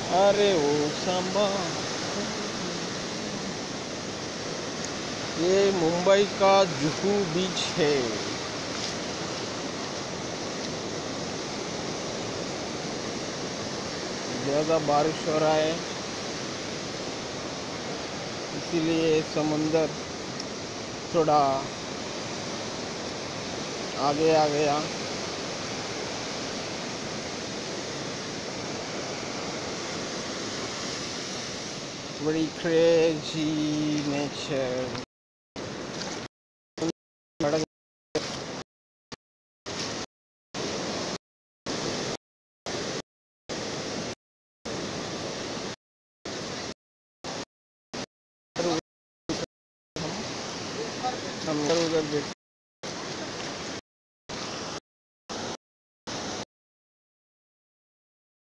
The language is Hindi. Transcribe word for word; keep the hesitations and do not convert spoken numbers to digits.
अरे ओ सांबा, ये मुंबई का जुहू बीच है। ज़्यादा बारिश हो रहा है, इसीलिए समुंदर थोड़ा आगे आ गया। बड़ी क्रेजी नेचर। हम उधर उधर